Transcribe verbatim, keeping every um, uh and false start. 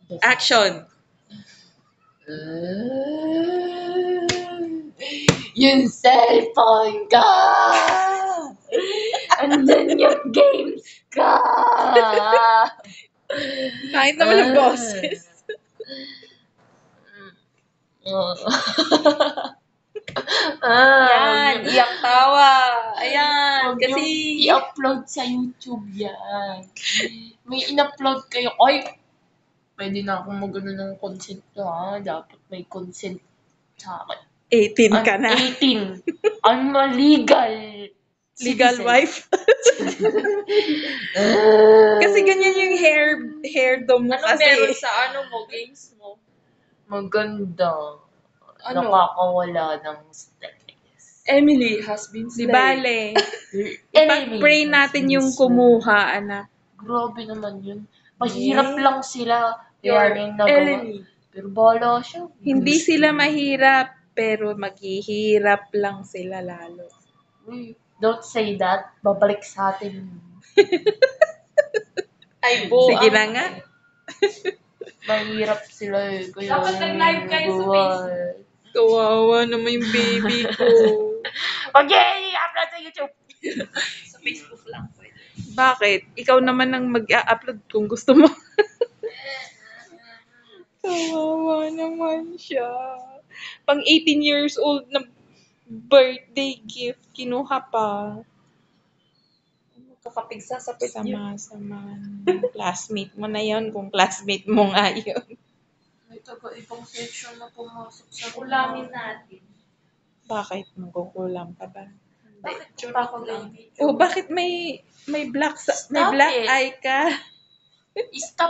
Action! Uh, yung cellphone ka! Andun yung games ka! Kahit naman ang boses. Ah, Yan, iyak tawa. Ayan, Huwag kasi... niyong i-upload sa YouTube yan. May in-upload kayo. Ay, pwede na akong magano ng consent to ha. Dapat may consent sa akin. eighteen ka na. eighteen. I'm a legal Legal citizen. wife. Kasi ganyan yung hair hairdo mo Ano kasi. meron sa ano mo, games mo? Maganda. Ano? Nakakawala ng stress. Emily has been Di slayed. bale. Anyway, Ipag-pray natin yung kumuha, anak. Grabe naman yun. Mahirap Eh, lang sila. Your Kaya yung nagawa. enemy. Pero bahala siya. Hindi Gusto sila niya. mahirap, pero maghihirap lang sila lalo. Uy, don't say that. Babalik sa atin. Ay, bo. Sige ang- na nga. Mahirap sila eh. Kaya Dapat nag-live kayo sa nagawa. Kawawa naman yung baby ko. Okay, i-upload sa YouTube. Sa Facebook lang pwede. Bakit? Ikaw naman ang mag-upload kung gusto mo. Kawawa naman siya. Pang eighteen years old na birthday gift, kinuha pa. Kakapigsa sa pwede yun. Sama-sama. Classmate mo na yon kung classmate mo nga yun. May taga-ibang section na pumasok sa Ulamin natin. Bakit? Magkukulang pa ba? Bakit pa ako lang? Oh, bakit may may black sa, may Stop black it. eye ka? Stop